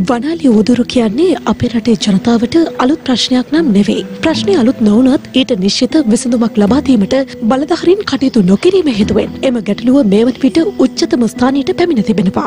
වනාලි උදුරු කියන්නේ අපේ රටේ ජනතාවට අලුත් ප්‍රශ්නයක් නම් නෙවෙයි. ප්‍රශ්නේ අලුත් නොවුනත් ඊට නිශ්චිත විසඳුමක් ලබා දීමට බලධාරීන් කටයුතු නොකිරීම හේතුවෙන් එම ගැටලුව මේ වන විට උච්චතම ස්ථානයට පැමිණ තිබෙනවා.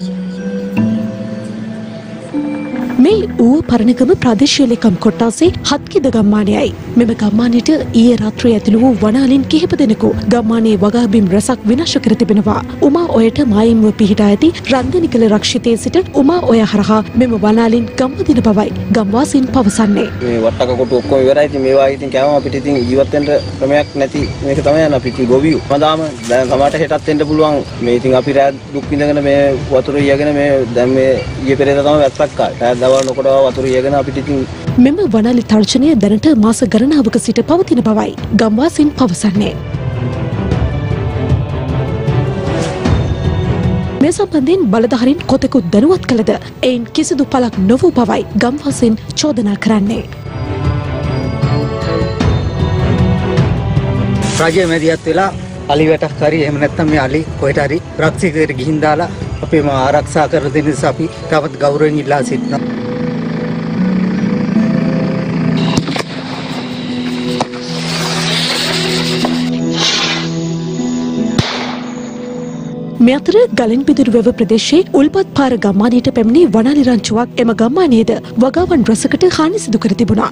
මේ ඌව පරණගම ප්‍රදේශීය ලේකම් කොට්ටාසේ හත්කිද ගම්මානයයි. මෙම ගම්මානයට ඊයේ රාත්‍රියේ ඇතුළු වූ වනාලින් කිහිප දෙනෙකු ගම්මානයේ වගාබිම් රැසක් විනාශ කර තිබෙනවා. උමා ඔයට මායිම්ව පිහිටා ඇති රන්දනිකල රක්ෂිතයේ සිට උමා ඔය හරහා මෙම වනාලින් ගම්වදින බවයි ගම්වාසීන් පවසන්නේ. මේ වට්ටක කොටු ඔක්කොම ඉවරයි. ඉතින් මේවා ඉතින් කෑම අපිට ඉතින් ජීවත් වෙන්න ක්‍රමයක් නැති මේක තමයි යන අපිට ගොවියු. මදාම දැන් සමහරට හෙටත් එන්න පුළුවන්. මේ ඉතින් අපි රෑ දුක් විඳගෙන මේ වතුර ඊයගෙන මේ දැන් මේ ඊයේ පෙරේද තමයි වැස්සක් ආවේ. මෙම වනාලි තර්ජනය දැනට මාස ගණනාවක සිට පවතින බවයි ගම්වාසීන් පවසන්නේ. මේ සම්බන්ධයෙන් බලධාරීන් කොතෙකුත් දැනුවත් කළද එයින් කිසිදු පළක් නොවූ බවයි ගම්වාසීන් චෝදනා කරන්නේ. රජයේ මැදිහත් වෙලා අලි වැටක් හරි එහෙම නැත්නම් මේ අලි කොහෙට හරි රක්ෂිතයට ගිහින් දාලා අපේම ආරක්ෂා කර දෙන නිසා අපි තවත් ගෞරවයෙන් ඉල්ලා සිටිනවා. මේ අතර ගලෙන් පිදුරු වැව ප්‍රදේශයේ උල්පත් පාර ගම්මානයට පැමිණි වනාලි රංචුවක් එම ගම්මානයේද වගාවන් රැසකට හානි සිදු කර තිබුණා.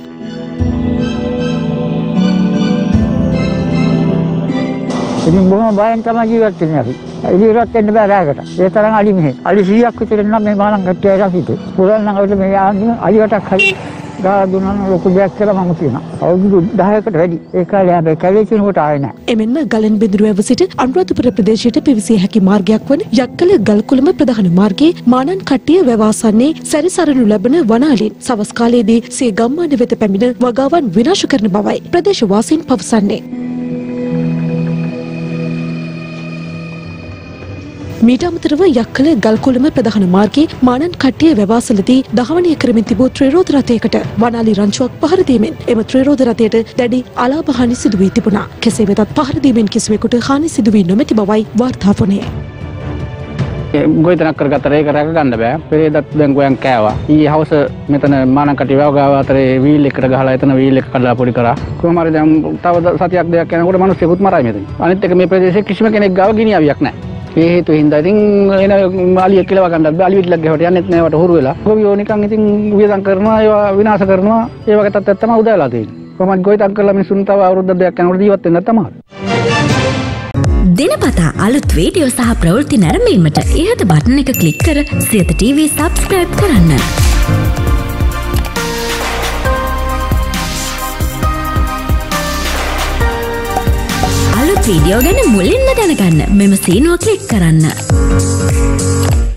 ඉතින් බොහොම බයෙන් තමයි ජීවත් වෙන්නේ අපි. ඉලිරත් වෙන්න බෑ රාගට. ඒ තරම් අලි මෙහෙ. අලි 100ක් විතර නම් මේ මානම් කට්ටිය රසිත. පුරන් නම් අපිට මේ ආන්නේ අලියටක් හරි ගා දුන්නා ලොකු දෙයක් කියලා මම කියනවා. අවුරුදු 10කට වැඩි. ඒ කාලේ හැබැයි කැලේ තිනුට ආවේ නැහැ. එමෙන්ම ගලෙන් බිඳුරු වැව සිට අනුරාධපුර ප්‍රදේශයට පිවිසිය හැකි මාර්ගයක් වන යක්කල ගල්කුළම ප්‍රධාන මාර්ගයේ මානන් කට්ටිය වැව ආසන්නයේ සැරිසරනු ලැබෙන වනාලින් සවස් කාලයේදී සිය ගම්මාන වෙත පැමිණ වගාවන් විනාශ කරන බවයි ප්‍රදේශවාසීන් පවසන්නේ. මීට අමතරව යක්කල ගල්කුළම ප්‍රධාන මාර්ගයේ මානන් කට්ටිය වැවාසලදී දහවනය කරමින් තිබූ ත්‍රිරෝධ රථයකට වනාලි රංචුවක් පහර දීමෙන් එම ත්‍රිරෝධ රථයට දැඩි අලාභ හානි සිදු වී තිබුණා. කෙසේ වෙතත් පහර දීමෙන් කිසිවෙකුට හානි සිදු වී නොමැති බවයි වාර්තා වුණේ. ගොවිතැනක් කරගත්තට ඒක රැක ගන්න බෑ. පෙරේදත් දැන් ගෝයන් කෑවා. ඊයේ හවස මෙතන මානන් කට්ටිය වැව ගාව අතරේ වීල් එකකට ගහලා එතන වීල් එක කඩලා පොඩි කරා. කොහොම හරි දැන් තව සතියක් දෙකක් යනකොට මිනිස්සුකුත් මරයි මෙතන. අනිත් එක මේ ප්‍රදේශයේ කිසිම කෙනෙක් ගාව ගිනි අවියක් නැහැ. ඒ හේතු හින්දා ඉතින් එන අලිය කියලා ගන්නත් බෑ. අලිය විලක් ගහවට යන්නෙත් නෑ වට හුරු වෙලා. ගොවියෝ නිකන් ඉතින් වියදම් කරනවා ඒවා විනාශ කරනවා. ඒ වගේ තත්ත්වයක් තමයි උදාලා තියෙන්නේ. කොහොමද ගොවිතැන් කරලා මිනිස්සුන් තව අවුරුද්දක් දෙකක් යනකොට ජීවත් වෙන්න තමයි. දිනපතා අලුත් වීඩියෝ සහ ප්‍රවෘත්ති නැරඹීමට ඉහත බටන් එක ක්ලික් කර සියත TV subscribe කරන්න. අලුත් වීඩියෝ ගැන මුලින්ම දැනගන්න මෙම සීනුව ක්ලික් කරන්න.